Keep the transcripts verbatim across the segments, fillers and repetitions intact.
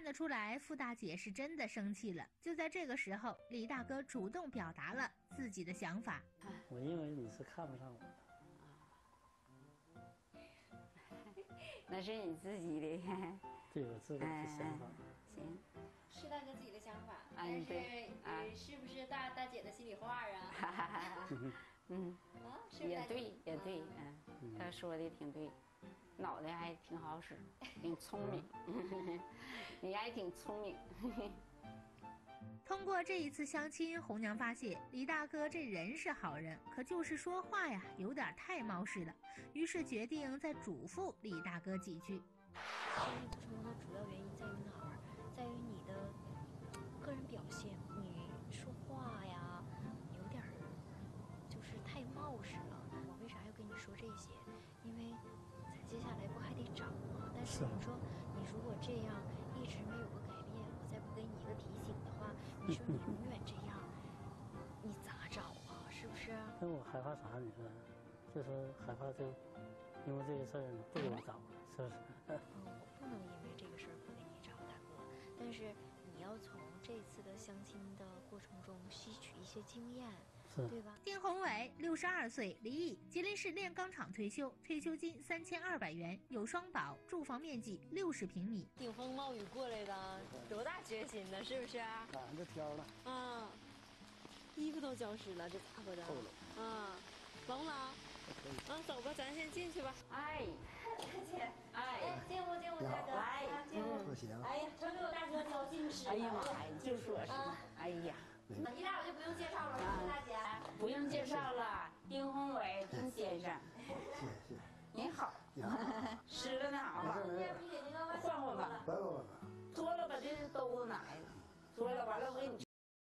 看得出来，傅大姐是真的生气了。就在这个时候，李大哥主动表达了自己的想法。 我认为你是看不上我的，那是你自己的， 对我自己的想法。 行， 是大哥自己的想法， 但是呃是不是大大姐的心里话啊？ 嗯， 啊， 也对，也对，嗯，他说的挺对。脑袋还挺好使，挺聪明，你还挺聪明。 通过这一次相亲，红娘发现李大哥这人是好人，可就是说话呀有点太冒失了，于是决定再嘱咐李大哥几句。 相遇不成功的主要原因在于哪儿？在于你的个人表现，你说话呀有点就是太冒失了。我为啥要跟你说这些？因为咱接下来不还得找吗？但是你说你如果这样一直没有个改变，我再不给你一个提醒的话，你说你永远这样，你咋找啊？是不是？ 那我害怕啥？你说，就是害怕就因为这个事儿不给我找了，是不是？ 嗯，我不能因为这个事儿不给你找，大哥。但是你要从这次的相亲的过程中吸取一些经验。对吧？ 丁宏伟，六十二岁，离异，吉林市炼钢厂退休，退休金三千二百元，有双保，住房面积六十平米。 顶风冒雨过来的，多大决心呢？是不是？ 赶着挑了。 啊，衣服都浇湿了，这家伙的。 透了。 啊，冷不冷？啊，走吧，咱先进去吧。 哎， 姐，哎，见过见过大哥， 来， 见过。 多谢啊。 哎呀，全给我大哥挑近视。 哎呀妈呀，就说是，哎呀。 你俩我就不用介绍了，大姐。 不用介绍了，丁宏伟，丁先生。 谢谢。 您好。湿了那好吧？换换吧。 不不不。 脱了把这兜子拿来了，脱了完了我给你。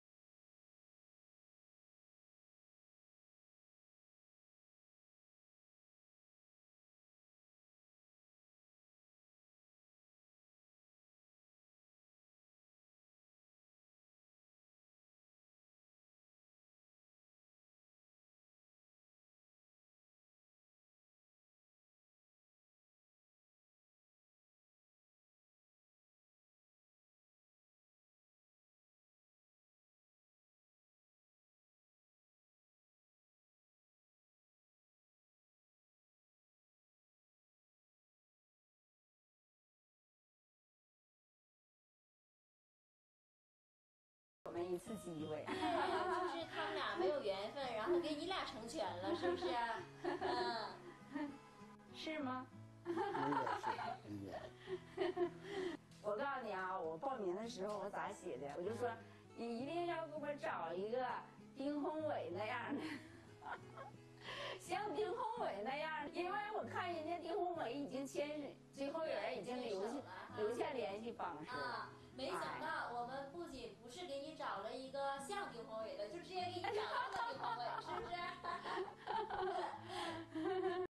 我们一次机会， 就是他们俩没有缘分，然后给你俩成全了，是不是？嗯， 是吗？ 应该是，应该。 我告诉你啊，我报名的时候我咋写的？我就说你一定要给我找一个丁宏伟那样的，像丁宏伟那样，因为我看人家丁宏伟已经签，最后有人已经留下留下联系方式了。 没想到我们不仅不是给你找